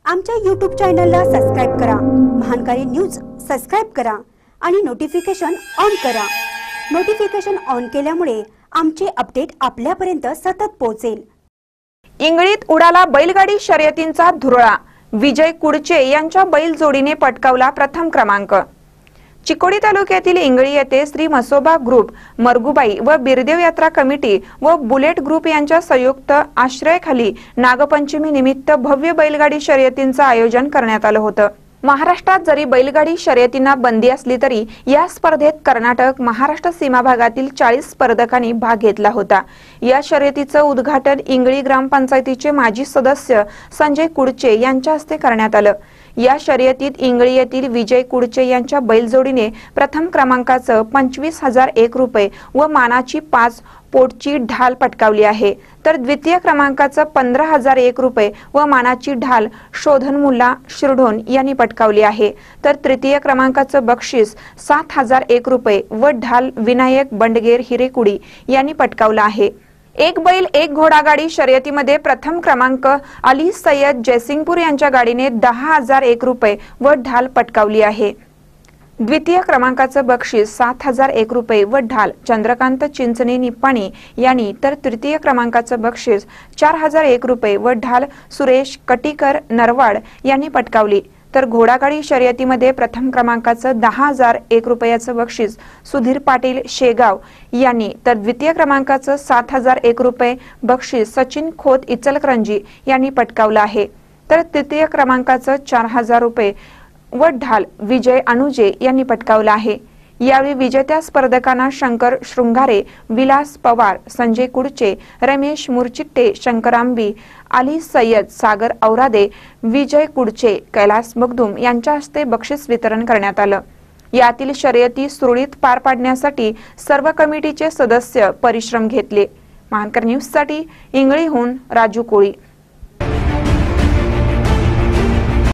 आमच्या YouTube चॅनलला subscribe करा, महानकारी न्यूज सबस्क्राइब करा आणि नोटिफिकेशन ऑन करा। नोटिफिकेशन ऑन केल्यामुळे आमचे अपडेट आपल्यापर्यंत सतत पोहोचेल। इंगळीत उडाला बैलगाडी शर्यतींचा धुरळा, विजय कुडचे यांच्या बैल जोडीने पटकावला प्रथम क्रमांक। चिकोडी तालुक्यातील इंगळी येथे श्री मसोबा ग्रुप, मरगुबाई व बिरदेव यात्रा कमिटी व बुलेट ग्रुप यांच्या संयुक्त आश्रयाखाली नागपंचमी निमित्त भव्य बैलगाडी शर्यतींचे आयोजन करण्यात आले होते। महाराष्ट्रात जरी बैलगाडी शर्यतींना बंदी असली तरी या स्पर्धेत कर्नाटक, महाराष्ट्र सीमा भागातील 40 स्पर्धकांनी भाग घेतला होता। या शर्यतीचे उद्घाटन इंगळी ग्रामपंचायतीचे माजी सदस्य संजय कुडचे यांच्या हस्ते करण्यात आले। या शर्यतीत इंगळी येथील विजय कुडचे यांच्या बैलजोडीने प्रथम क्रमांकाचे 25,001 रुपये व मानाची 5 पोटची ढाल पटकावली आहे, तर द्वितीय क्रमांकाचे 15,001 रुपये व मानाची ढाल शोधन मुल्ला शिरढोण यांनी पटकावली आहे, तर तृतीय क्रमांकाचे बक्षीस 7,001 रुपये व ढाल विनायक बंडगेर हिरेकुडी यांनी पटकावला आहे। एक बैल एक घोडागाडी शर्यतीमध्ये प्रथम क्रमांक अली सय्यद जयसिंगपूर यांच्या गाडीने 10,001 रुपये व ढाल पटकावली आहे। द्वितीय क्रमांकाचे बक्षीस 7,001 रुपये व ढाल चंद्रकांत चिंचणे निप्पाणी यांनी, तर तृतीय क्रमांकाचे बक्षीस 4,001 रुपये व ढाल सुरेश कटीकर नरवाड यांनी पटकावली, तर घोडागाडी शर्यतीमध्ये प्रथम क्रमांकाचे 10,001 रुपयाचे बक्षीस सुधीर पाटील शेगाव यांनी, तर द्वितीय क्रमांकाचे 7,001 रुपये बक्षीस सचिन खोत इचलकरंजी यांनी पटकावले आहे, तर तृतीय क्रमांकाचे 4,000 रुपये व ढाल विजय अनुजे यांनी पटकावला आहे। यावेळी विजेत्या स्पर्धकांना शंकर शृंगारे, विलास पवार, संजय कुडचे, रमेश मुरचिट्टे, शंकरांबी, अली सय्यद, सागर औरादे, विजय कुडचे, कैलास मगदूम यांच्या हस्ते बक्षीस वितरण करण्यात आले। यातील शर्यती सुरळीत पार पाडण्यासाठी सर्व कमिटीचे सदस्य परिश्रम घेतले। महानकर न्यूज साठी इंगळीहून राजू कोळी।